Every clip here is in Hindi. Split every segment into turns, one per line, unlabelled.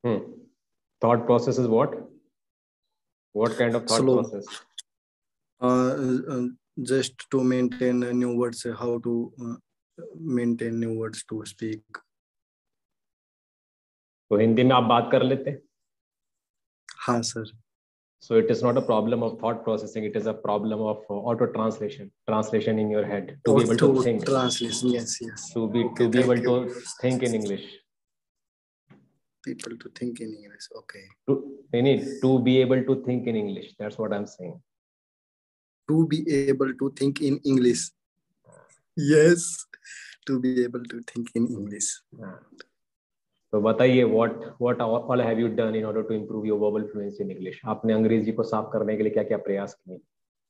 Hmm. Thought process is what? What kind of thought
Slow.
process?
Just to maintain new words, how to maintain new words to speak.
तो हिंदी में आप बात कर लेते हैं?
हाँ sir.
So it is not a problem of thought processing, it is a problem of auto translation in your head, to be able to think.
Translation, yes.
To be
Okay,
able
thank you.
to think in English.
People to think in English, okay.
They need to be able to think in English. That's what I'm saying.
To be able to think in English. Yes, to be able to think in English.
तो बताइए what all have you done in order to improve your verbal fluency in English? आपने अंग्रेजी को साफ करने के लिए क्या-क्या प्रयास किए?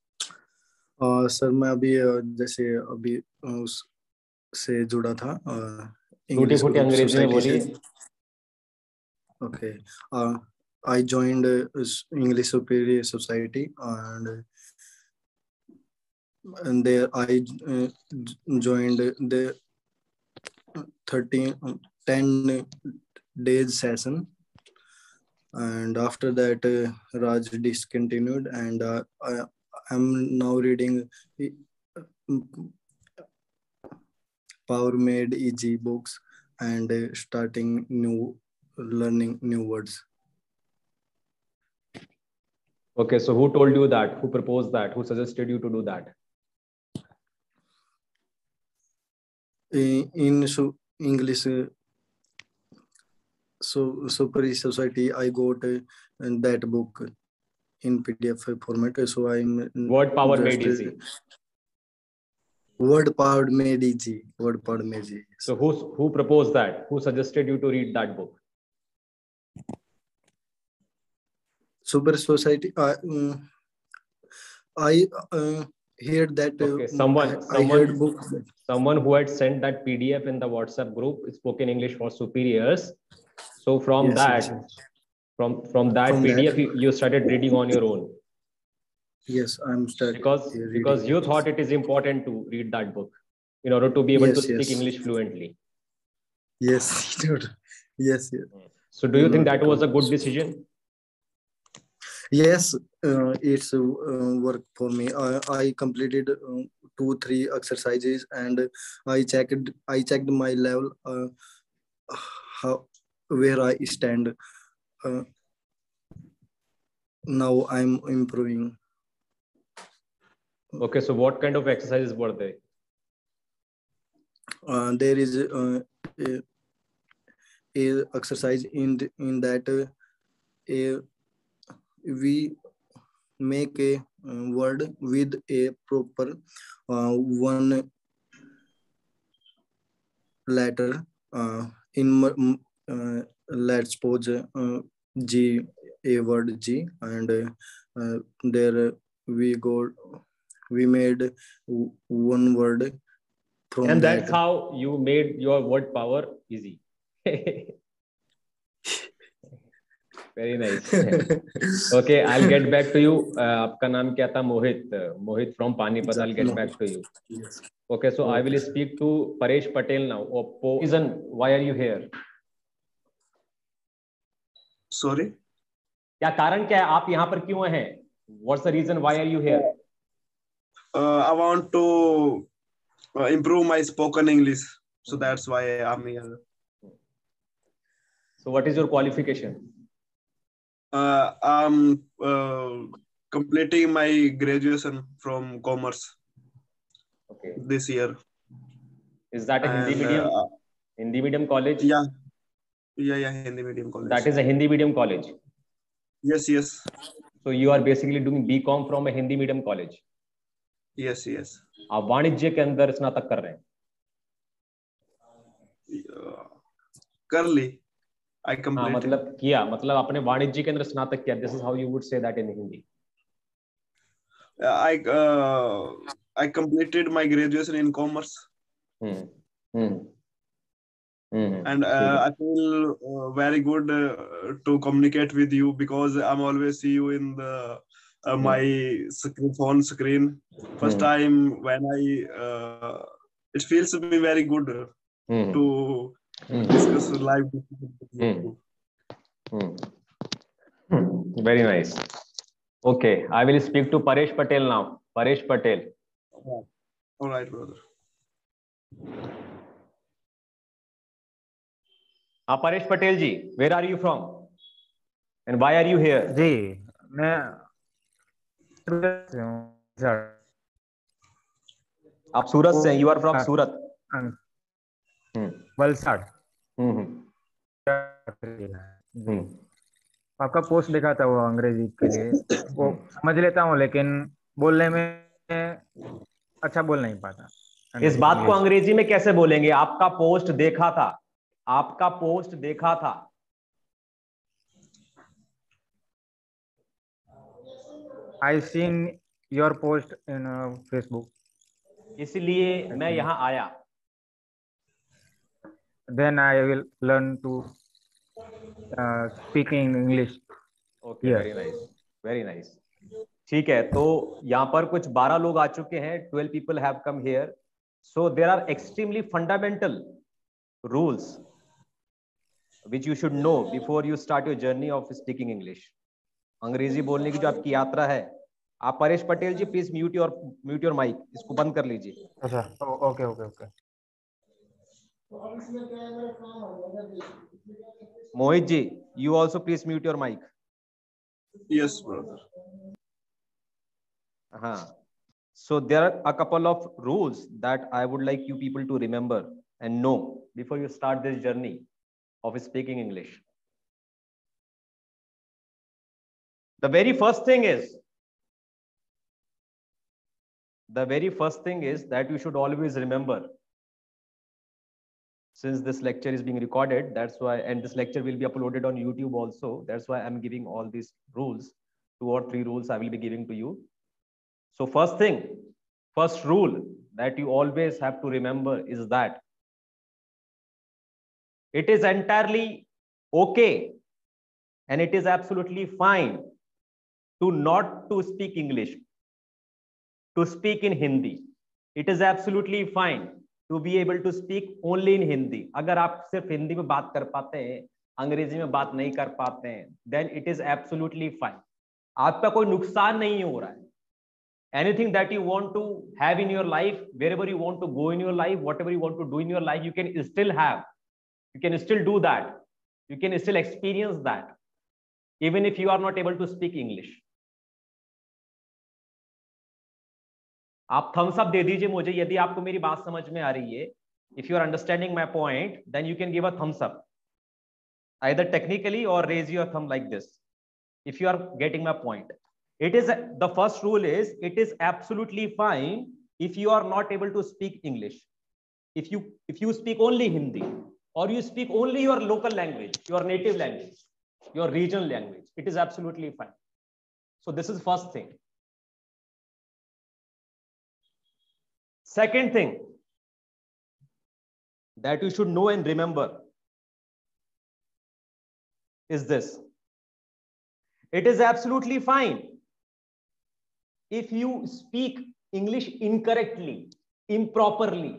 सर मैं अभी जैसे अभी उससे जुड़ा था
टूटी-फूटी अंग्रेजी में बोलिए.
Okay. I joined English Superior Society and there I joined the 10 days session, and after that Raj discontinued, and I am now reading Power Made Easy books and learning new words.
Okay, so who told you that? Who proposed that? Who suggested you to do that?
In English Superior Society, I got that book in PDF format. So I'm
Word Power Made Easy.
Word Power Made Easy. Word Power Made Easy.
So who proposed that? Who suggested you to read that book?
Super Society. I heard that.
Okay, someone who had sent that PDF in the WhatsApp group, Spoken English for Superiors. So from from that PDF, you started reading on your own.
Yes, I'm starting.
Because you thought it is important to read that book in order to be able to speak English fluently.
Yes, yes.
So do you think that was a good decision?
Yes, it's work for me. I completed 2-3 exercises, and I checked my level, where I stand. Now I'm improving.
Okay, so what kind of exercises were they?
There is a exercise in that we make a word with a proper one letter. Let's suppose G, a word G, and there we made one word from
and that's how you made your word power easy. Very nice. Okay, I'll get back to you. आपका नाम क्या था? Mohit from Panipat. I'll get back to you.
Yes.
Okay, so I will speak to Paresh Patel now. Oppo. Reason why are you here?
Sorry.
क्या कारण क्या है? आप यहाँ पर क्यों हैं? What's the reason why are you here?
I want to improve my spoken English, so that's why I'm here.
So what is your qualification?
I'm completing my graduation from commerce.
Okay.
This year.
Is that a Hindi medium? Hindi medium college?
Yeah, Hindi medium college.
That is a Hindi medium college?
Yes.
So you are basically doing BCom from a Hindi medium college?
Yes.
आप वाणिज्य के अंदर स्नातक कर रहे हैं?
कर ली. I completed.
मतलब आपने वाणिज्य के अंदर स्नातक किया. This is how you would say that in Hindi.
I completed my graduation in commerce. And I feel very good to communicate with you, because I'm always see you in the my phone screen. First time when it feels to be very good to discuss live.
Very nice. Okay, I will speak to Paresh Patel now. Paresh Patel.
All right, brother.
Paresh Patel ji, where are you from? And why are you here?
जी मैं
आप सूरत से हैं. You are from सूरत.
वलसाड़. आपका पोस्ट देखा था वो अंग्रेजी के लिए, वो समझ लेता हूँ लेकिन बोलने में अच्छा बोल नहीं पाता.
इस बात को अंग्रेजी में कैसे बोलेंगे? आपका पोस्ट देखा था. आपका पोस्ट देखा था.
I seen your post in Facebook.
इसलिए मैं यहाँ आया.
Then I will learn to speak in English.
Okay, very nice, very nice. ठीक है, तो यहाँ पर कुछ 12 लोग आ चुके हैं. 12 people have come here. So there are extremely fundamental rules which you should know before you start your journey of speaking English. अंग्रेजी बोलने की जो आपकी यात्रा है. आप Paresh Patel ji please mute your mic. इसको बंद कर लीजिए.
अच्छा, okay okay okay.
Mohit ji, you also please mute your mic.
Yes, brother.
So there are a couple of rules that I would like you people to remember and know before you start this journey of speaking English. The very first thing is that you should always remember, since this lecture is being recorded, that's why, and this lecture will be uploaded on YouTube also, that's why I'm giving all these rules. 2 or 3 rules I will be giving to you. So first rule that you always have to remember is that it is entirely okay and it is absolutely fine to not to speak English, to speak in Hindi. It is absolutely fine to be able to speak only in Hindi. अगर आप सिर्फ हिंदी में बात कर पाते हैं, अंग्रेजी में बात नहीं कर पाते हैं, then it is absolutely fine. आपका कोई नुकसान नहीं हो रहा है. Anything that you want to have in your life, wherever you want to go in your life, whatever you want to do in your life, you can still have. You can still do that. You can still experience that, even if you are not able to speak English. आप थम्स अप दे दीजिए मुझे यदि आपको मेरी बात समझ में आ रही है. If you are understanding my point, then you can give a thumbs up, either technically or raise your thumb like this, if you are getting my point. It is the first rule is it is absolutely fine if you are not able to speak English. If you speak only Hindi, or you speak only your local language, your native language, your regional language, it is absolutely fine. So this is first thing. Second thing that you should know and remember is this. It is absolutely fine if you speak English incorrectly, improperly,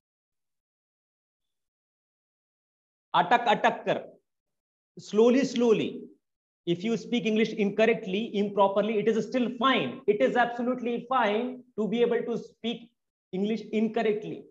atak kar, slowly. If you speak English incorrectly, improperly, it is still fine. It is absolutely fine to be able to speak English incorrectly.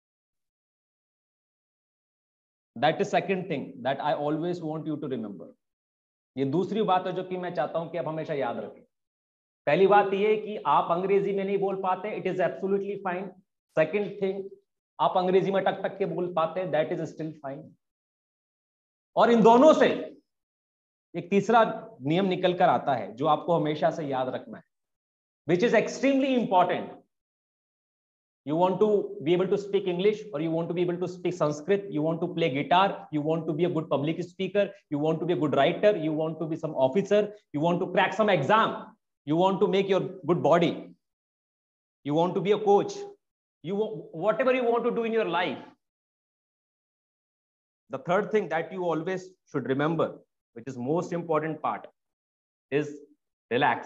That is second thing that I always want you to remember. ये दूसरी बात है जो कि मैं चाहता हूं कि आप हमेशा याद रखें. पहली बात ये है कि आप अंग्रेजी में नहीं बोल पाते, it is absolutely fine. Second thing, आप अंग्रेजी में टक के बोल पाते, दैट इज स्टिल फाइन. और इन दोनों से एक तीसरा नियम निकल कर आता है जो आपको हमेशा से याद रखना है, which is extremely important. You want to be able to speak English, or you want to be able to speak Sanskrit, you want to play guitar, you want to be a good public speaker, you want to be a good writer, you want to be some officer, you want to crack some exam, you want to make your good body, you want to be a coach, whatever you want to do in your life. The third thing that you always should remember, which is most important part, is relax.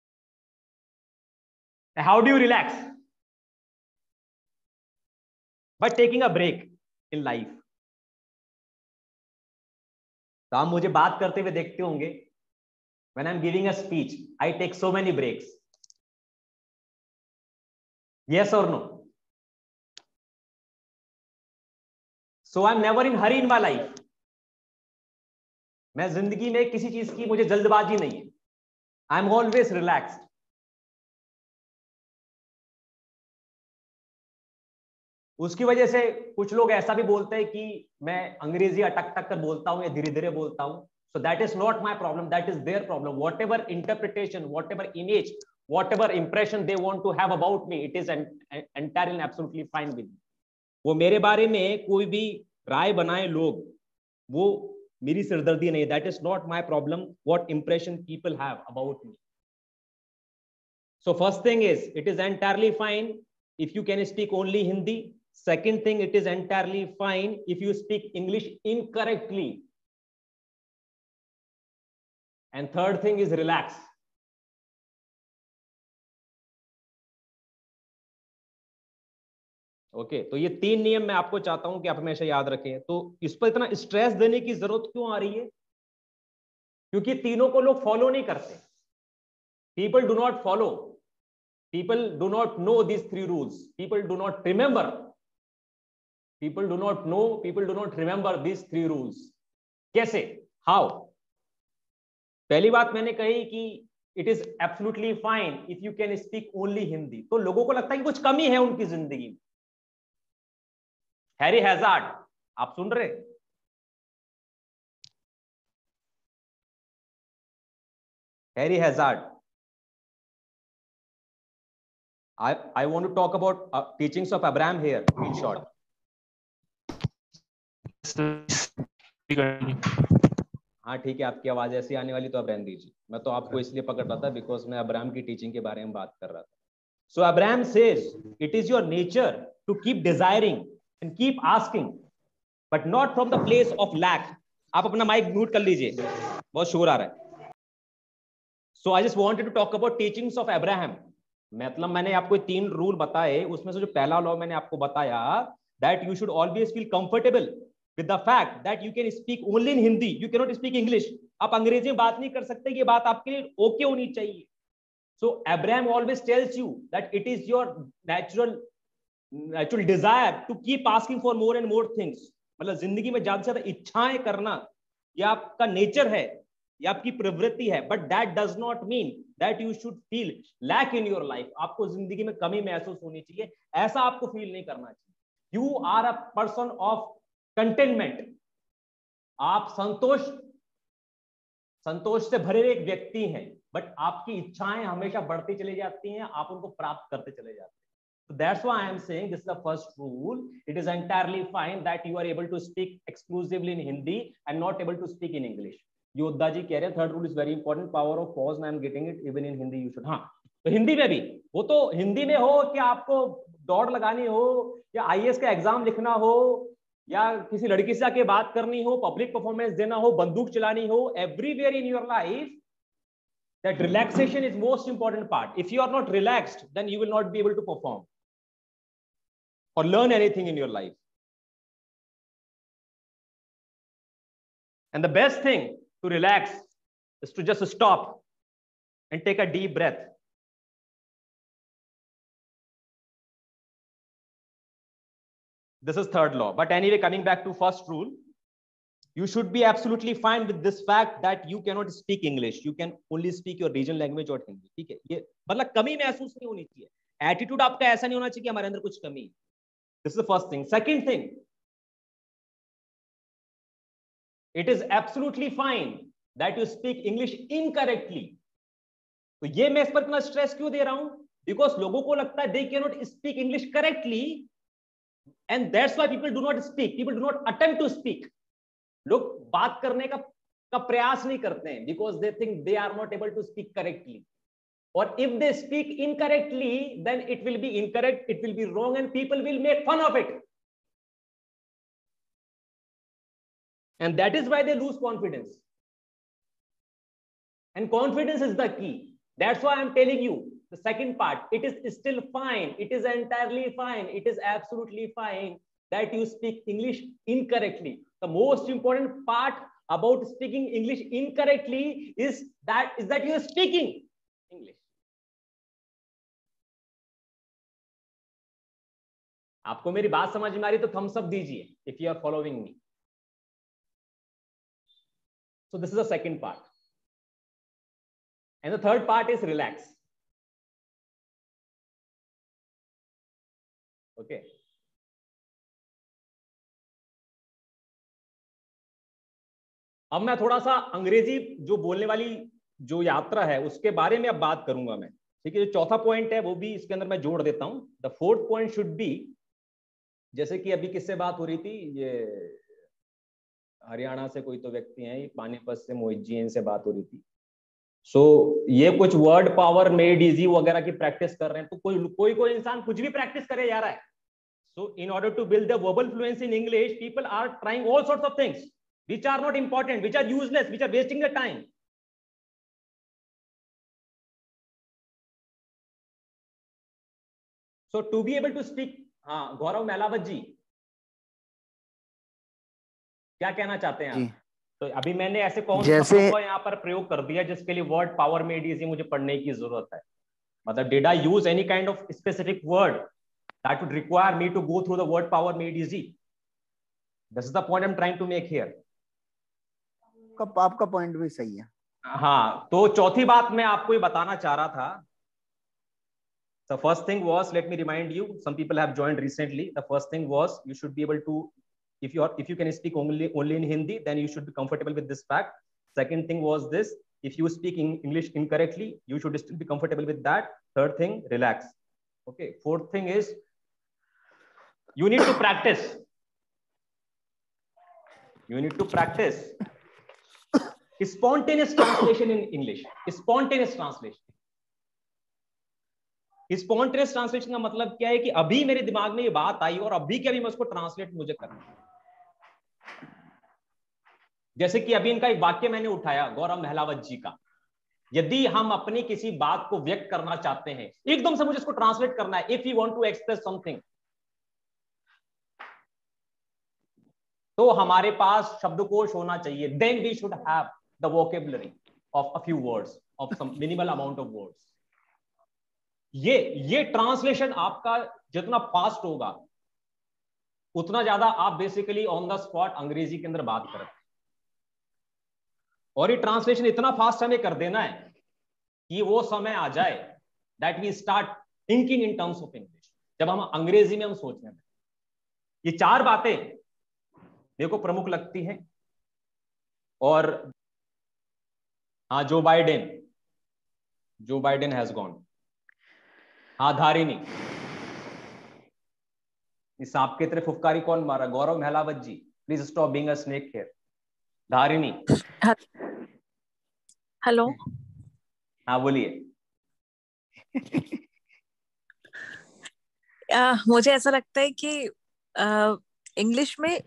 How do you relax? by taking a break in life. तो आप मुझे बात करते हुए देखते होंगे, when I'm giving a speech, I take so many breaks. Yes or no? So I'm never in hurry in my life. मैं जिंदगी में किसी चीज की मुझे जल्दबाजी नहीं है. I'm always relaxed. उसकी वजह से कुछ लोग ऐसा भी बोलते हैं कि मैं अंग्रेजी अटक टक कर बोलता हूं या धीरे धीरे बोलता हूं. So that is not my problem, that is their problem. Whatever interpretation, whatever image, whatever impression they want to have about me, it is entirely and absolutely fine with me. वो मेरे बारे में कोई भी राय बनाए लोग, वो मेरी सिरदर्दी नहीं. That is not my problem, what impression people have about me. So first thing is, it is entirely fine if you can speak only Hindi. Second thing, it is entirely fine if you speak English incorrectly. And third thing is relax. Okay, तो ये 3 नियम मैं आपको चाहता हूं कि आप हमेशा याद रखें. तो इस पर इतना स्ट्रेस देने की जरूरत क्यों आ रही है? क्योंकि तीनों को लोग फॉलो नहीं करते. People do not follow. People do not know these 3 rules. People do not remember. People do not know. People do not remember these 3 rules. कैसे? How? पहली बात मैंने कही कि it is absolutely fine if you can speak only Hindi. तो लोगों को लगता है कि कुछ कमी है उनकी जिंदगी में. हैरी हैजार्ड, आप सुन रहे? Harry Hazard. I want to talk about teachings of Abraham here in short. हाँ ठीक है, आपकी आवाज ऐसी आने वाली तो आप रहने दीजिए. मैं तो आपको इसलिए पकड़ रहा था बिकॉज मैं अब्राहम की टीचिंग के बारे में बात कर रहा था. So Abraham says, it is your nature to keep desiring and keep asking, but not from the place of lack. आप अपना माइक म्यूट कर लीजिए, बहुत शोर आ रहा है. So I just wanted to talk about teachings of Abraham. मतलब मैंने आपको 3 रूल बताए, उसमें से जो पहला लॉ मैंने आपको बताया, that you should always feel comfortable with the fact that you can speak only in Hindi, you cannot speak English. आप अंग्रेजी में बात नहीं कर सकते, ये बात आपके लिए ओके होनी चाहिए. So Abraham always tells you that it is your natural desire to keep asking for more and more things. मतलब जिंदगी में ज्यादा से ज्यादा इच्छाएं करना ये आपका नेचर है, ये आपकी प्रवृत्ति है. But that does not mean that you should feel lack in your life. आपको जिंदगी में कमी महसूस होनी चाहिए, ऐसा आपको फील नहीं करना चाहिए. You are a person of contentment. आप संतोष से भरे हुए एक व्यक्ति हैं, बट आपकी इच्छाएं हमेशा बढ़ती चली जाती हैं, आप उनको प्राप्त करते चले जाते हैं. So that's why I am saying this is the first rule. It is entirely fine that you are able to speak exclusively in Hindi and not able to speak in English. योद्धा जी कह रहे हैं third rule is very important, power of pause. I am getting it even in Hindi you should. हाँ, तो हिंदी में भी, वो तो हिंदी में हो कि आपको दौड़ लगानी हो या आईएएस का एग्जाम लिखना हो या किसी लड़की से आके बात करनी हो, पब्लिक परफॉर्मेंस देना हो, बंदूक चलानी हो, everywhere in your life that relaxation is most important part. If you are not relaxed, then you will not be able to perform or learn anything in your life. And the best thing to relax is to just stop and take a deep breath. This is third law. But anyway, coming back to first rule, you should be absolutely fine with this fact that you cannot speak English. You can only speak your regional language or Hindi. ठीक है, ये मतलब कमी महसूस नहीं होनी चाहिए. एटीट्यूड आपका ऐसा नहीं होना चाहिए कि हमारे अंदर कुछ कमी है. This is the first thing. Second thing, it is absolutely fine that you speak English incorrectly. तो ये मैं इस पर इतना स्ट्रेस क्यों दे रहा हूं? Because लोगों को लगता है they cannot speak English correctly, and that's why people do not speak. People do not attempt to speak. लोग बात करने का प्रयास नहीं करते हैं because they think they are not able to speak correctly. Or if they speak incorrectly, then it will be incorrect, it will be wrong, and people will make fun of it. And that is why they lose confidence. And confidence is the key. That's why I'm telling you the second part. It is still fine. It is entirely fine. It is absolutely fine that you speak English incorrectly. The most important part about speaking English incorrectly is that you are speaking English. आपको मेरी बात समझ में आ रही तो thumbs up दीजिए if you are following me. So this is the second part. And the third part is relax. Okay. अब मैं थोड़ा सा अंग्रेजी जो बोलने वाली जो यात्रा है उसके बारे में अब बात करूंगा मैं, ठीक है। जो चौथा पॉइंट है वो भी इसके अंदर मैं जोड़ देता हूं. The fourth point should be, जैसे कि अभी किससे बात हो रही थी, ये हरियाणा से कोई तो व्यक्ति हैं, पानीपत से मोहित जी, इनसे बात हो रही थी. सो ये कुछ वर्ड पावर मेड इजी वगैरह की प्रैक्टिस कर रहे हैं. तो कोई इंसान कुछ भी प्रैक्टिस करे जा रहा है. So in order to build the verbal fluency in English, people are trying all sorts of things which are not important, which are useless, which are wasting the time. So to be able to speak, हाँ गौरव मेहलावत जी क्या कहना चाहते हैं आप? तो अभी मैंने ऐसे कौन सा शब्द यहाँ पर प्रयोग कर दिया जिसके लिए वर्ड पावर मेड इजी मुझे पढ़ने की जरूरत है? मतलब did I use any kind of specific word that would require me to go through the word power made easy? This is the point I'm trying to make here.
आपका पॉइंट भी सही है.
हाँ, तो चौथी बात मैं आपको ये बताना चाह रहा था. The first thing was, let me remind you, some people have joined recently. The first thing was you should be able to, if you can speak only in Hindi, then you should be comfortable with this fact. Second thing was this: if you speak English incorrectly, you should still be comfortable with that. Third thing, relax. Okay. Fourth thing is you need to practice. You need to practice spontaneous translation in English. Spontaneous translation. Spontaneous translation का मतलब क्या है कि अभी मेरे दिमाग में ये बात आई और अभी के अभी मैं उसको ट्रांसलेट मुझे करना है. जैसे कि अभी इनका एक वाक्य मैंने उठाया गौरव मेहलावत जी का. यदि हम अपनी किसी बात को व्यक्त करना चाहते हैं, एकदम से मुझे इसको ट्रांसलेट करना है. If you want to express something, तो हमारे पास शब्दकोश होना चाहिए. Then we should have the vocabulary of a few words, of some minimal amount of words. ये ट्रांसलेशन आपका जितना फास्ट होगा उतना ज्यादा आप बेसिकली ऑन द स्पॉट अंग्रेजी के अंदर बात करते हैं. और ये ट्रांसलेशन इतना फास्ट हमें कर देना है कि वो समय आ जाए that we start thinking in terms of English, जब हम अंग्रेजी में हम सोचने में. ये चार बातें मेरे को प्रमुख लगती हैं. और हाँ, जो बाइडेन हैज गॉन. हाँ धारिनी, इस सांप की तरह फुफकारी कौन मारा? Gaurav Mehlawat ji, please stop being a snake here. Dharini.
Hello.
हाँ बोलिए.
मुझे ऐसा लगता है कि इंग्लिश में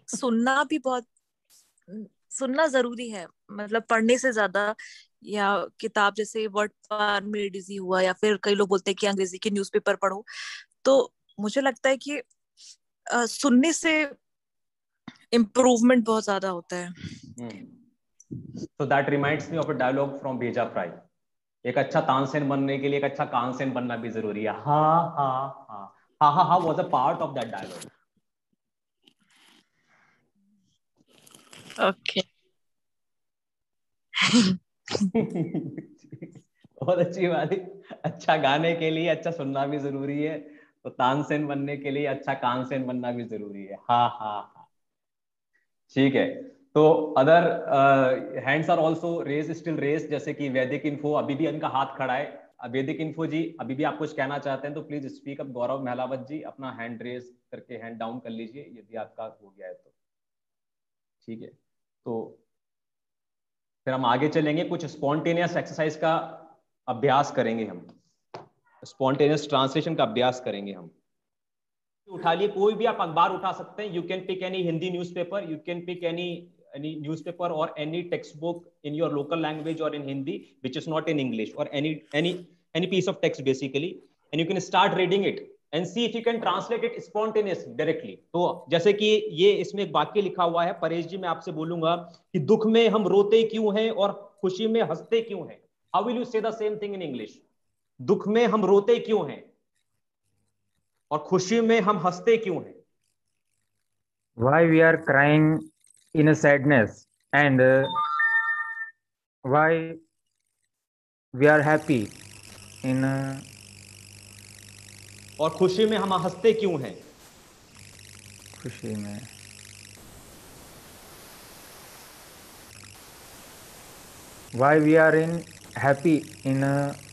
सुनना जरूरी है, मतलब पढ़ने से ज्यादा. या किताब जैसे वर्ड पावर मेड इजी हुआ, या फिर कई लोग बोलते हैं कि अंग्रेजी के न्यूज़पेपर पढ़ो. तो मुझे लगता है कि सुनने से इम्प्रूवमेंट बहुत ज्यादा होता है.
So that reminds me of a dialogue from Bheja Fry. एक अच्छा तानसेन बनने के लिए एक अच्छा कानसेन बनना भी जरूरी है. हा हा हा हा हा हा was a part of that dialogue.
Okay.
बहुत अच्छी बात है. अच्छा गाने के लिए अच्छा सुनना भी जरूरी है, तो तानसेन बनने के लिए अच्छा कानसेन बनना भी जरूरी है. हा हा हा. ठीक है. तो other hands are also raise, still raise, जैसे कि वैदिक इन्फो, अभी भी इनका हाथ खड़ा है. वैदिक इन्फो जी अभी भी आप कुछ कहना चाहते हैं तो please speak up. Gaurav Mehlawat ji अपना हैंड रेज करके हैंड डाउन कर लीजिए यदि आपका हो गया है तो. ठीक है. तो फिर हम आगे चलेंगे, कुछ स्पॉन्टेनियस एक्सरसाइज का अभ्यास करेंगे हम. स्पॉन्टेनियस ट्रांसलेशन का अभ्यास करेंगे हम. उठा लिए, कोई भी आप अखबार उठा सकते हैं. You can pick any Hindi newspaper, you can pick any newspaper और any text book in your local language और in Hindi which is not in English, or any piece of text basically, and you can start reading it. and see if you can translate it spontaneously directly. तो जैसे कि ये इसमें एक वाक्य लिखा हुआ है, परेश जी मैं आपसे बोलूंगा कि दुख में हम रोते क्यों हैं और खुशी में हंसते क्यों हैं. How will you say the same thing in English? दुख में हम रोते क्यों हैं और खुशी में हम हंसते क्यों हैं.
Why we are crying in a sadness and why we are happy in
और खुशी में हम हंसते क्यों हैं.
खुशी में. Why we are in happy in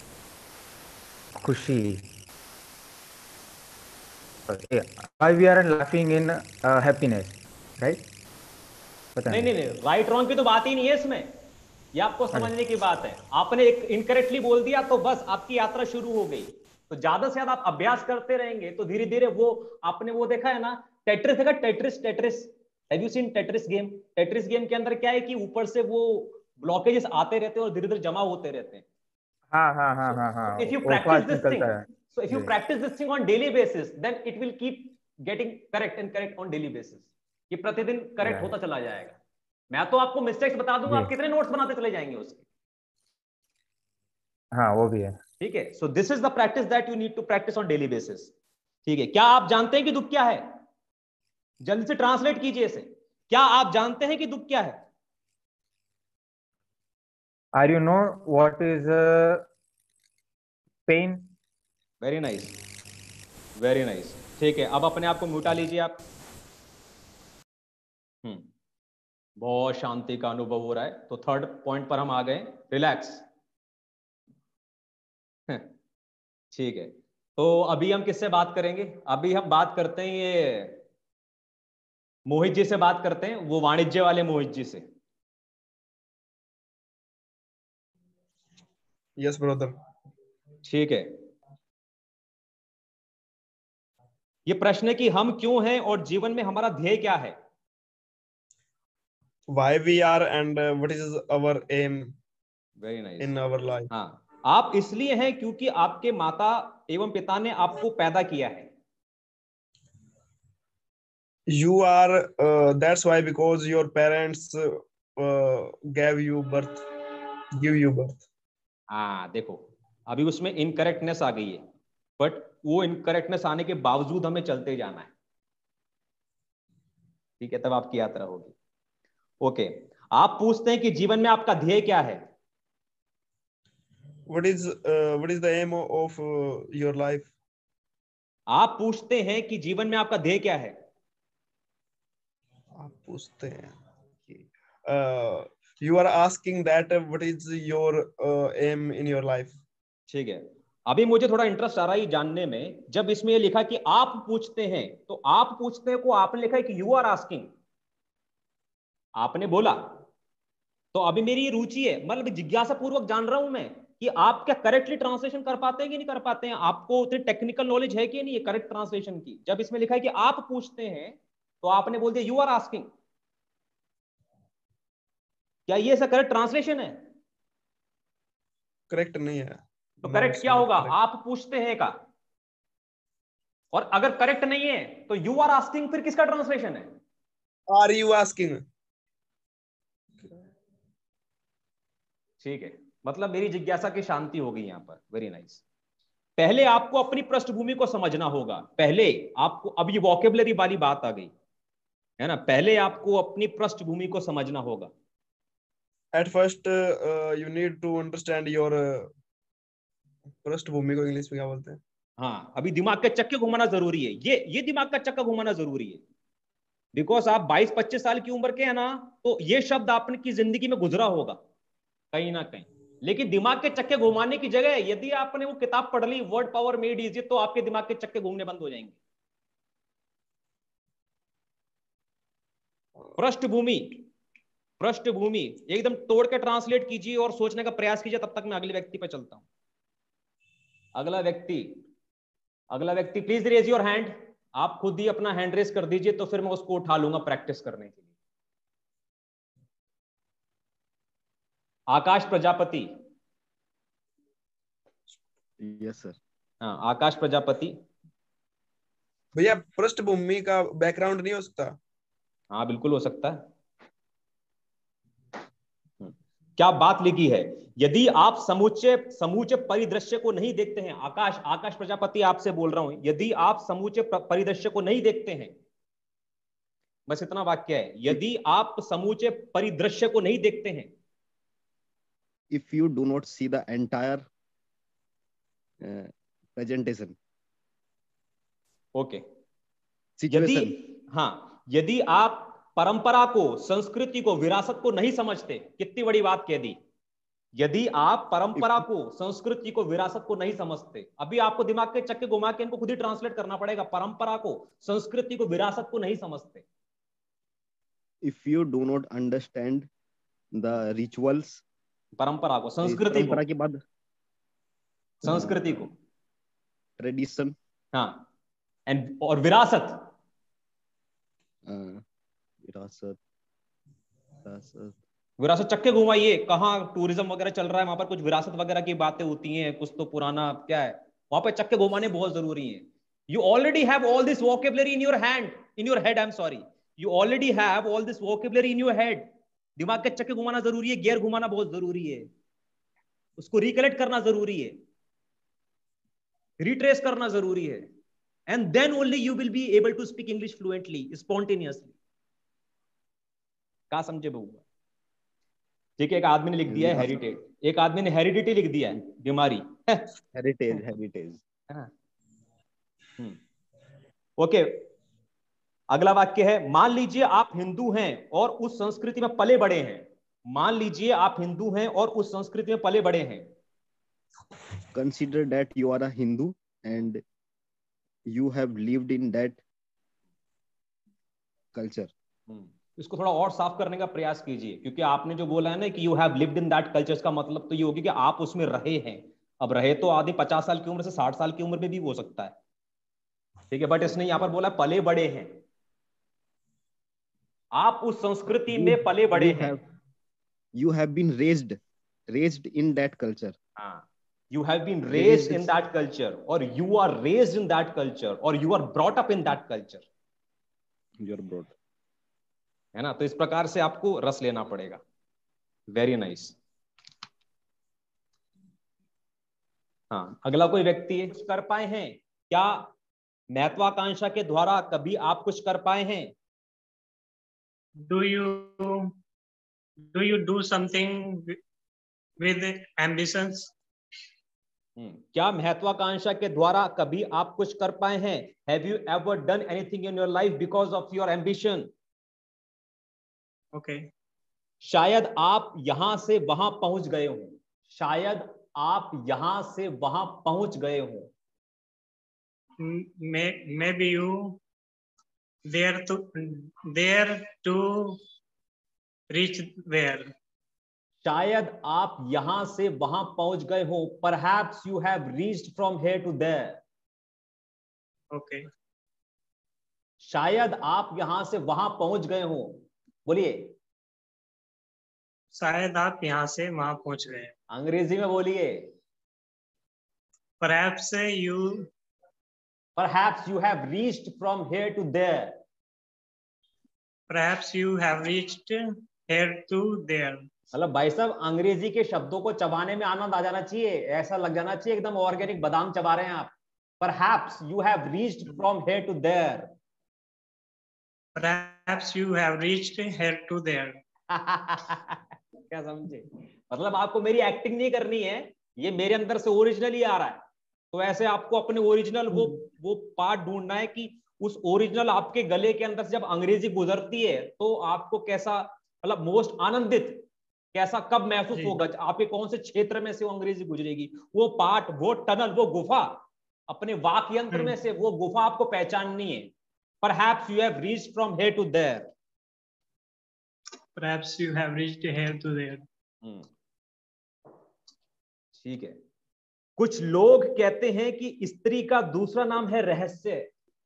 खुशी. Why we are laughing in happiness, right? पता
नहीं नहीं नहीं, राइट रॉन्ग की तो बात ही नहीं है इसमें. ये आपको समझने की बात है. आपने एक इनकरेक्टली बोल दिया तो बस आपकी यात्रा शुरू हो गई. तो ज्यादा से ज्यादा आप अभ्यास करते रहेंगे तो धीरे धीरे वो आपने वो देखा है ना, टेट्रिस देखा, Tetris have you seen Tetris game. Tetris game के अंदर क्या है कि ऊपर से वो ब्लॉकेजेस आते रहते हैं और धीरे धीरे जमा होते रहते हैं.
हाँ.
If you practice this thing, so if you practice this thing on daily basis, then it will keep getting correct and correct on daily basis. ये प्रतिदिन करेक्ट होता चला जाएगा. मैं तो आपको मिस्टेक्स बता दूंगा, आप कितने नोट्स बनाते चले जाएंगे उसके.
हाँ वो भी है.
ठीक है. So this is the practice that you need to practice on daily basis. ठीक है. क्या आप जानते हैं कि दुख क्या है? जल्दी से ट्रांसलेट कीजिए इसे. क्या आप जानते हैं कि दुख क्या है?
Are you know what is pain?
Very nice, very nice. ठीक है. अब अपने आप को म्यूटा लीजिए आप. बहुत शांति का अनुभव हो रहा है. तो थर्ड पॉइंट पर हम आ गए, रिलैक्स. ठीक है. तो अभी हम किससे बात करेंगे? अभी हम बात करते हैं ये मोहित जी से बात करते हैं, वो वाणिज्य वाले मोहित जी से.
Yes brother.
ठीक है. ये प्रश्न है कि हम क्यों हैं और जीवन में हमारा ध्येय क्या है.
Why we are and what is our aim
very nice.
in our life.
हाँ, आप इसलिए हैं क्योंकि आपके माता एवं पिता ने आपको पैदा किया है.
You are that's why because your parents gave you birth, give you birth.
हाँ देखो, अभी उसमें इनकरेक्टनेस आ गई है, बट वो इनकरेक्टनेस आने के बावजूद हमें चलते जाना है. ठीक है. तब आपकी यात्रा होगी. ओके. आप पूछते हैं कि जीवन में आपका ध्येय क्या है.
What is the aim of your life?
आप पूछते हैं कि जीवन में आपका ध्येय क्या है.
आप पूछते हैं कि you are asking that what is your aim in your life.
ठीक है. अभी मुझे थोड़ा इंटरेस्ट आ रहा है जानने में. जब इसमें ये लिखा कि आप पूछते हैं, तो आप पूछते हैं को आपने लिखा है कि यू आर आस्किंग, आपने बोला. तो अभी मेरी ये रुचि है, मतलब जिज्ञासा पूर्वक जान रहा हूं मैं कि आप क्या करेक्टली ट्रांसलेशन कर पाते हैं कि नहीं कर पाते हैं. आपको उतनी टेक्निकल नॉलेज है कि नहीं है करेक्ट ट्रांसलेशन की. जब इसमें लिखा है कि आप पूछते हैं तो आपने बोल दिया यू आर आस्किंग. क्या ये ऐसा करेक्ट ट्रांसलेशन है?
करेक्ट नहीं है.
तो करेक्ट क्या होगा? आप पूछते हैं का. और अगर करेक्ट नहीं है तो यू आर आस्किंग फिर किसका ट्रांसलेशन है?
Are you asking?
ठीक है. मतलब मेरी जिज्ञासा की शांति हो गई यहां पर. Very nice. पहले आपको अपनी पृष्ठभूमि को समझना होगा. पहले आपको, अब ये वोकेबलरी वाली बात आ गई है ना, पहले आपको अपनी पृष्ठभूमि को समझना होगा.
At first you need to understand your पृष्ठभूमि को इंग्लिश में क्या बोलते हैं?
हाँ, अभी दिमाग के चक्के घुमाना जरूरी है. ये दिमाग का चक्का घुमाना जरूरी है. बिकॉज आप 22-25 साल की उम्र के हैं ना, तो ये शब्द आपकी जिंदगी में गुजरा होगा कहीं ना कहीं. लेकिन दिमाग के चक्के घुमाने की जगह यदि आपने वो किताब पढ़ ली वर्ड पावर मेड इजी, तो आपके दिमाग के चक्के घूमने बंद हो जाएंगे. पृष्ठभूमि एकदम तोड़ के ट्रांसलेट कीजिए और सोचने का प्रयास कीजिए. तब तक मैं अगले व्यक्ति पर चलता हूं. अगला व्यक्ति प्लीज रेज योर हैंड. आप खुद ही अपना हैंड रेज कर दीजिए तो फिर मैं उसको उठा लूंगा प्रैक्टिस करने के लिए. आकाश प्रजापति.
Yes sir.
हाँ, आकाश प्रजापति.
भैया पृष्ठभूमि का बैकग्राउंड नहीं हो सकता?
हाँ बिल्कुल हो सकता है। क्या बात लिखी है, यदि आप समूचे समूचे परिदृश्य को नहीं देखते हैं, आकाश आकाश प्रजापति आपसे बोल रहा हूं, यदि आप समूचे परिदृश्य को नहीं देखते हैं, बस इतना वाक्य है, यदि आप समूचे परिदृश्य को नहीं देखते हैं,
if you do not see the entire presentation,
okay यदि,
situation,
हाँ यदि आप परंपरा को, संस्कृति को, विरासत को नहीं समझते, कितनी बड़ी बात कह दी, यदि आप परंपरा को, संस्कृति को, विरासत को नहीं समझते, अभी आपको दिमाग के चक्के घुमा के इनको खुद ही ट्रांसलेट करना पड़ेगा, परंपरा को, संस्कृति को, विरासत को नहीं समझते,
if you do not understand the rituals,
परंपरा को, संस्कृति को,
परंपरा के बाद
संस्कृति को,
ट्रेडिशन,
हाँ एंड और विरासत,
विरासत, विरासत,
विरासत चक्के घुमाइए, कहाँ टूरिज्म वगैरह चल रहा है, वहां पर कुछ विरासत वगैरह की बातें होती हैं, कुछ तो पुराना क्या है, वहां पर चक्के घुमाने बहुत जरूरी है। You already have all this vocabulary in your hand, in your head, I am sorry, you already have all this vocabulary in your head. दिमाग के चक्के घुमाना जरूरी है, गियर घुमाना बहुत जरूरी है, उसको रिकलेक्ट करना जरूरी है, रिट्रेस करना जरूरी है, and then only you will be able to speak English fluently, spontaneously. क्या समझे बउआ? ठीक है, एक आदमी ने लिख दिया है हेरिटेज, एक आदमी ने हेरिडिटी लिख दिया है, बीमारी,
हेरिटेज, हेरिटेज,
ओके। अगला वाक्य है, मान लीजिए आप हिंदू हैं और उस संस्कृति में पले बड़े हैं, मान लीजिए आप हिंदू हैं और उस संस्कृति में पले बड़े हैं,
consider that you are a Hindu and you have lived in that culture.
इसको थोड़ा और साफ करने का प्रयास कीजिए, क्योंकि आपने जो बोला है ना कि you have lived in that culture, का मतलब तो ये होगी कि आप उसमें रहे हैं। अब रहे तो आदमी 50 साल की उम्र से 60 साल की उम्र में भी हो सकता है, ठीक है, बट इसने यहां पर बोला पले बड़े हैं, आप उस संस्कृति में पले बड़े हैं,
you have been raised in that culture.
हाँ, you have been raised in that culture, or you are raised in that culture, or you are brought up in that culture.
You are brought,
है ना? तो इस प्रकार से आपको रस लेना पड़ेगा। Very nice. हाँ, अगला कोई व्यक्ति कुछ कर पाए हैं क्या? महत्वाकांक्षा के द्वारा कभी आप कुछ कर पाए हैं?
Do you do something with ambitions?
क्या महत्वाकांक्षा के द्वारा कभी आप कुछ कर पाए हैं? Have you ever done anything in your life because of your ambition?
Okay.
शायद आप यहां से वहां पहुंच गए हो, शायद आप यहां से वहां पहुंच गए हो।
Maybe you there to reach there.
शायद आप यहां से वहां पहुंच गए हो। Perhaps you have reached from here to there.
Okay.
शायद आप यहां से वहां पहुंच गए हो। बोलिए।
शायद आप यहां से वहां पहुंच गए।
अंग्रेजी में बोलिए।
Perhaps
you have reached from here to there.
Perhaps you have reached here to there.
मतलब भाई साहब, अंग्रेजी के शब्दों को चबाने में आनंद आ जाना चाहिए, ऐसा लग जाना चाहिए एकदम ऑर्गेनिक बादाम चबा रहे हैं आप। Perhaps you have reached from here to there.
Perhaps you have reached here to there.
क्या समझे? मतलब आपको मेरी एक्टिंग नहीं करनी है, ये मेरे अंदर से ओरिजिनल ही आ रहा है। तो ऐसे आपको अपने ओरिजिनल वो पार्ट ढूंढना है कि उस ओरिजिनल आपके गले के अंदर से जब अंग्रेजी गुजरती है तो आपको कैसा, मतलब मोस्ट आनंदित कैसा, कब महसूस होगा, आपके कौन से क्षेत्र में से वो अंग्रेजी गुजरेगी, वो पार्ट, वो टनल, वो गुफा, अपने वाक्य यंत्र में से वो गुफा आपको पहचाननी है। Perhaps you have reached from here to there.
Perhaps you have reached here to there.
ठीक है। कुछ लोग कहते हैं कि स्त्री का दूसरा नाम है रहस्य।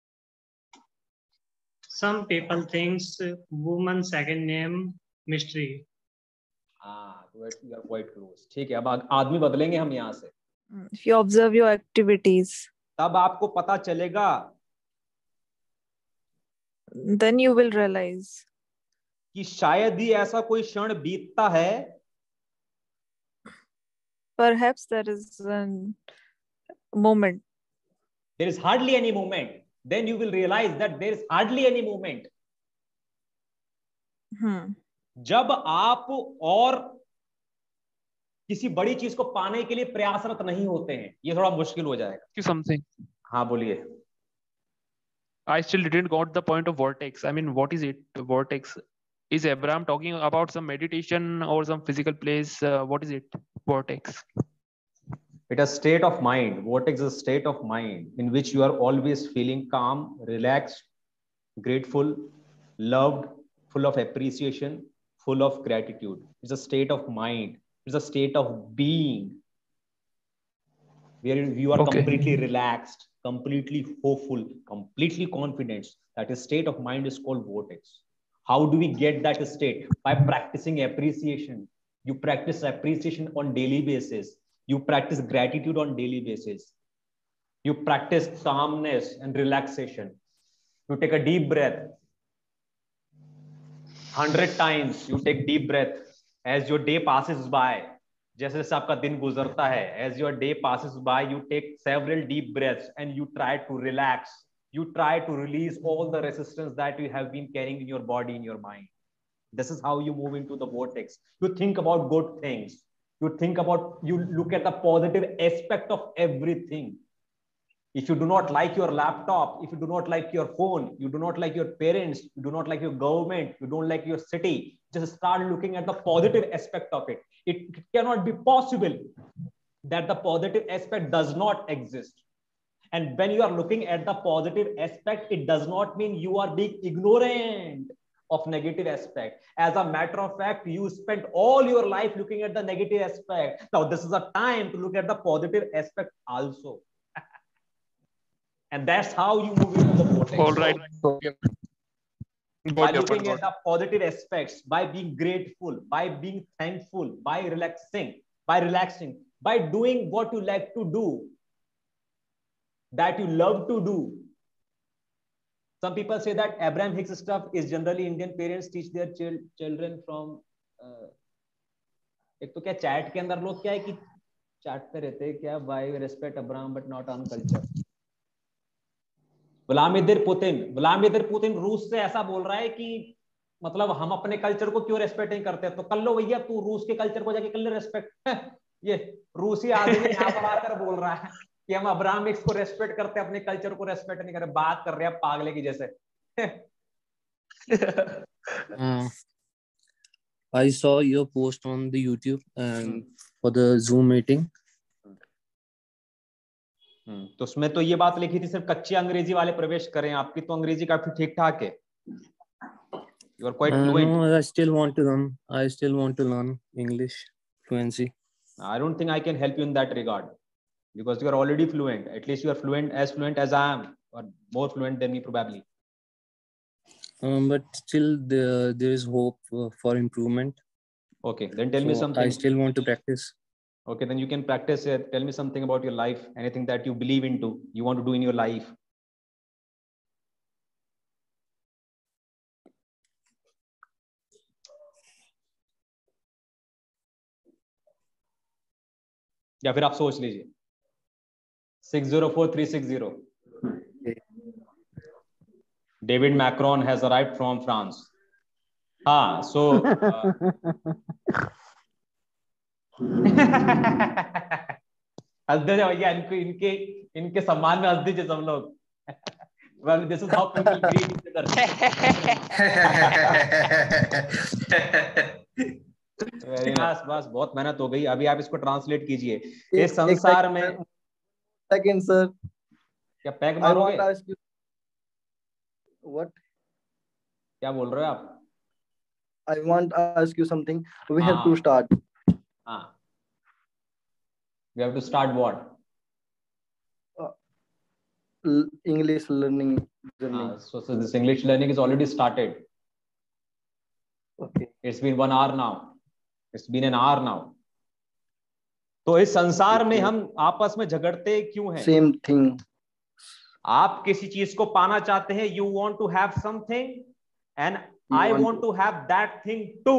Some people thinks woman second name mystery.
You are quite close. ठीक है, अब आदमी बदलेंगे हम यहाँ से।
If you observe your activities,
तब आपको पता चलेगा
then you will realize
कि शायद ही ऐसा कोई क्षण बीतता है,
perhaps there is a moment.
there is hardly any moment, then you will realize that there is hardly any moment. जब आप और किसी बड़ी चीज को पाने के लिए प्रयासरत नहीं होते हैं, ये थोड़ा मुश्किल हो जाएगा।
Something.
हाँ बोलिए।
I still didn't got the point of vortex. I mean, what is it? Vortex. Is Abraham talking about some meditation or some physical place? What is it? Vortex.
It is a state of mind. Vortex is a state of mind in which you are always feeling calm, relaxed, grateful, loved, full of appreciation, full of gratitude. It's a state of mind. It's a state of being where you are completely relaxed, completely hopeful, completely confident. That state of mind is called vortex. How do we get that state? By practicing appreciation. You practice appreciation on daily basis. You practice gratitude on daily basis. You practice calmness and relaxation. You take a deep breath. 100 times you take deep breath as your day passes by. जैसे जैसे आपका दिन गुजरता है, as your day passes by, you take several deep breaths and you try to relax. You try to release all the resistance that you have been carrying in your body, in your mind. This is how you move into the vortex. You think about good things. You think about, you look at the positive aspect of everything. If you do not like your laptop, if you do not like your phone, you do not like your parents, you do not like your government, you don't like your city, just start looking at the positive aspect of it. It cannot be possible that the positive aspect does not exist. And when you are looking at the positive aspect, it does not mean you are being ignorant of negative aspect. As a matter of fact, you spent all your life looking at the negative aspect. Now, this is a time to look at the positive aspect also. And that's how you move into the vortex.
All right.
By looking at the positive aspects, by being grateful, by being thankful, by relaxing, by doing what you like to do, that you love to do. Some people say that Abraham Hicks stuff is generally Indian parents teach their children from. एक तो क्या चैट के अंदर लोग क्या है कि चैट पे रहते हैं क्या, why respect Abraham but not on culture. Vladimir Putin रूस से ऐसा बोल रहा है कि मतलब हम अपने कल्चर को क्यों रेस्पेक्ट नहीं करते, तो कर लो भैया, तू रूस के कल्चर को जाके कर ले रेस्पेक्ट। ये रूसी आदमी यहाँ पर आकर बोल रहा है कि हम अब्राहम हिक्स को रेस्पेक्ट करते, अपने कल्चर को रेस्पेक्ट नहीं करते। बात कर रहे हैं पागले की जैसे।
I saw your post on the YouTube and for the Zoom meeting.
तो उसमें तो ये बात लिखी थी सिर्फ कच्ची अंग्रेजी वाले प्रवेश करें। आपकी तो अंग्रेजी काफी ठीक ठाक है। You are quite fluent.
No, I still want to learn English fluency.
I don't think I can help you in that regard because you are already fluent. At least you are fluent as I am, or more fluent than me probably.
But still there is hope for improvement.
Okay, then tell me something.
I still want to practice.
Okay, then you can practice it. Tell me something about your life, anything that you believe into, you want to do in your life. या फिर आप सोच लीजिए। 604360. David Macron has arrived from France. हाँ, so हंस दे भैया, इनके सम्मान में हंस दीजिए सब लोग। Well, this is how people greet each other. बस बहुत मेहनत हो गई। अभी आप इसको ट्रांसलेट कीजिए। इस संसार में
सेकंड सर,
क्या पैक मारोगे?
What?
क्या बोल रहे हो आप?
I want to ask you something. We have to start.
We have to start what?
English learning journey.
So this English learning is already started.
Okay.
It's been 1 hour now. It's been an hour now. तो इस संसार में हम आपस में झगड़ते क्यों हैं?
Same thing.
आप किसी चीज को पाना चाहते हैं, you want to have something and I want to have that thing too.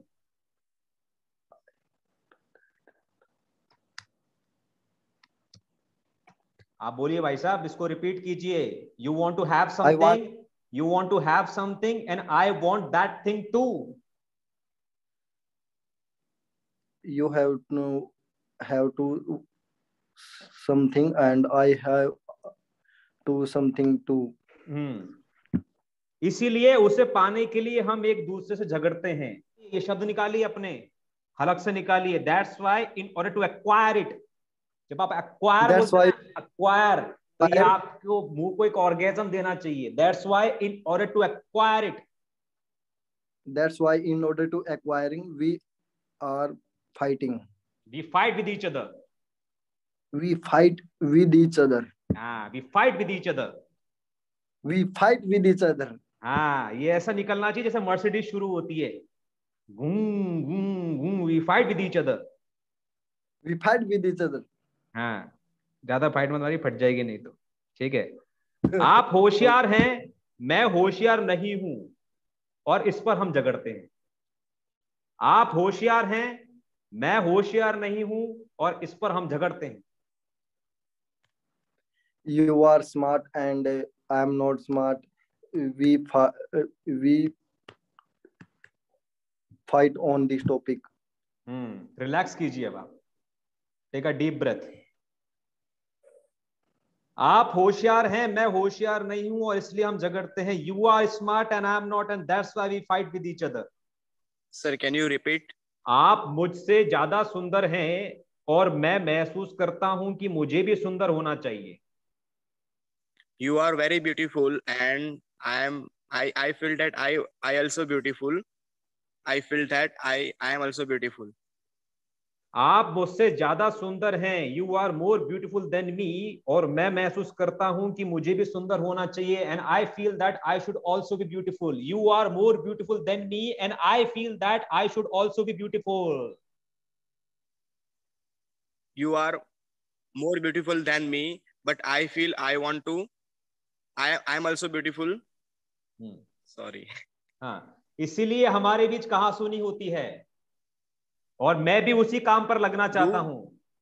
आप बोलिए भाई साहब, इसको रिपीट कीजिए। You want to have something, you want to have something and I want that thing too.
You have to something and I have to something too.
इसीलिए उसे पाने के लिए हम एक दूसरे से झगड़ते हैं। ये शब्द निकालिए, अपने हलक से निकालिए। That's why in order to acquire it, जब आप एक्वायर बोलते हैं, एक्वायर, तो ये आपको मुंह को एक ऑर्गेज्म देना चाहिए। That's why in order to acquire it,
that's why in order to acquiring we are fighting.
We fight with each other.
We fight with each other.
We fight with each other.
We fight with each other.
ये ऐसा निकलना चाहिए जैसे मर्सिडीज शुरू होती है, घूम घूम घूम। We fight with each other.
We fight with each other.
ज्यादा फाइट मत मारी, फट जाएगी नहीं तो। ठीक है। आप होशियार हैं, मैं होशियार नहीं हूं, और इस पर हम झगड़ते हैं। आप होशियार हैं, मैं होशियार नहीं हूं, और इस पर हम झगड़ते हैं।
You are smart and I am not smart. We fight on this topic.
Relax कीजिए अब आप, टेक अ डीप ब्रेथ। आप होशियार हैं, मैं होशियार नहीं हूं, और इसलिए हम झगड़ते हैं। You are smart and I am not and that's why we fight with each other.
Sir can you repeat?
आप मुझसे ज्यादा सुंदर हैं और मैं महसूस करता हूं कि मुझे भी सुंदर होना चाहिए।
You are very beautiful and I feel that I also beautiful. I feel that I am also beautiful.
आप मुझसे ज्यादा सुंदर हैं, you are more beautiful than me, और मैं महसूस करता हूं कि मुझे भी सुंदर होना चाहिए। And I feel that I should also be beautiful. You are more beautiful than me and I feel that I should also be beautiful.
You are more beautiful than me, but I feel I want to. I am also beautiful. Sorry.
इसीलिए हमारे बीच कहासुनी होती है, और मैं भी उसी काम पर लगना चाहता हूं।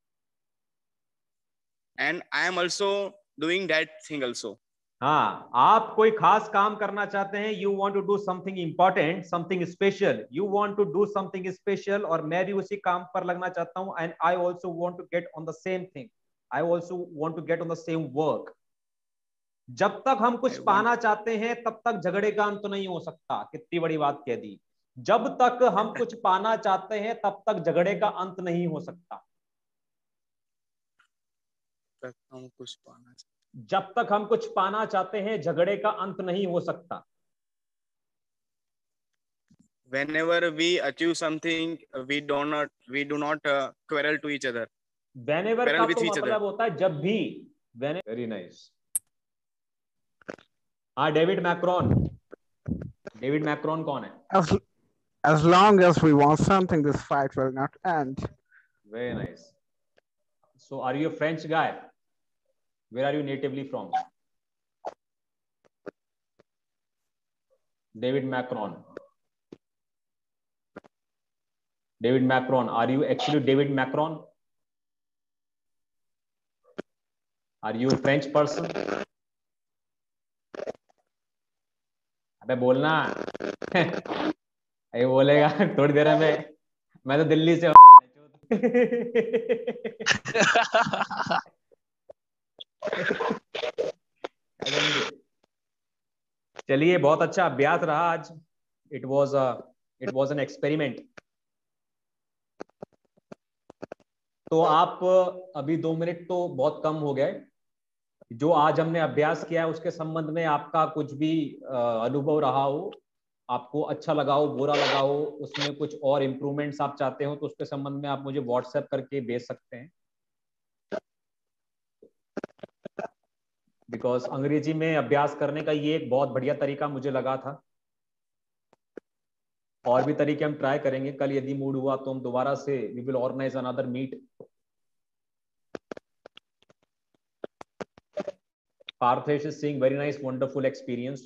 And I am also doing that thing also.
आप कोई खास काम करना चाहते हैं, you want to do something important, something special. You want to do something special, और मैं भी उसी काम पर लगना चाहता हूं। And I also want to get on the same thing, I also want to get on the same work. जब तक हम कुछ पाना चाहते हैं तब तक झगड़े का अंत नहीं हो सकता। कितनी बड़ी बात कह दी। जब तक हम कुछ पाना चाहते हैं तब तक झगड़े का अंत नहीं हो सकता। जब तक हम कुछ पाना चाहते हैं झगड़े का अंत नहीं हो सकता।
Whenever we achieve something, we do not quarrel to each other.
Whenever का तो मतलब होता है जब भी। Very nice. David Macron. David Macron कौन है?
As long as we want something, this fight will not end.
Very nice. So, are you a French guy? Where are you natively from? David Macron. David Macron. Are you actually David Macron? Are you a French person? अबे बोलना। ये बोलेगा थोड़ी देर में, मैं तो दिल्ली से हूँ। चलिए, बहुत अच्छा अभ्यास रहा आज। It was an experiment. तो आप अभी 2 मिनट तो बहुत कम हो गए। जो आज हमने अभ्यास किया है उसके संबंध में आपका कुछ भी अनुभव रहा हो, आपको अच्छा लगा हो, बुरा लगा हो, उसमें कुछ और इम्प्रूवमेंट्स आप चाहते हो, तो उसके संबंध में आप मुझे व्हाट्सएप करके भेज सकते हैं। बिकॉज अंग्रेजी में अभ्यास करने का ये एक बहुत बढ़िया तरीका मुझे लगा था। और भी तरीके हम ट्राई करेंगे। कल यदि मूड हुआ तो हम दोबारा से we will organise another meet. Parthesh is seeing very nice wonderful experience.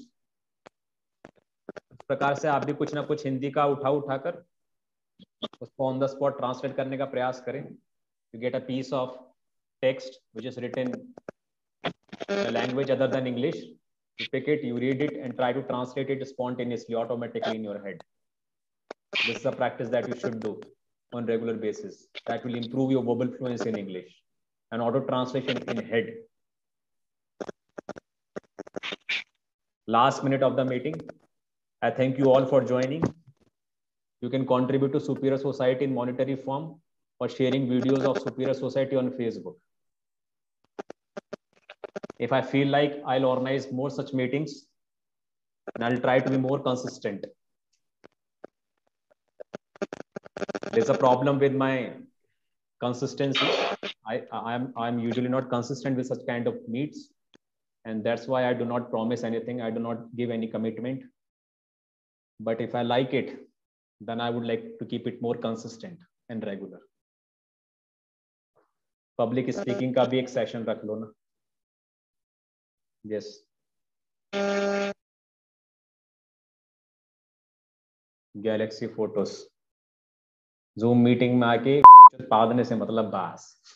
इस प्रकार से आप भी कुछ ना कुछ हिंदी का उठाकर उसको ऑन द स्पॉट ट्रांसलेट करने का प्रयास करें। You get a piece of text which is written in language other than English, you pick it, you read it and try to translate it spontaneously, automatically in your head. This is a practice that you should do on regular basis. That will improve your verbal fluency in English. And auto translation in head. Last minute of the meeting. I thank you all for joining. You can contribute to Superior Society in monetary form or sharing videos of Superior Society on Facebook. If I feel like, I'll organize more such meetings and I'll try to be more consistent. There's a problem with my consistency. I'm usually not consistent with such kind of meets, and that's why I do not promise anything. I do not give any commitment. But if I like it, then I would like to keep it more consistent and regular. Public speaking का भी एक session रख लो ना. Yes. Galaxy photos, zoom meeting में आके पादने से मतलब बस।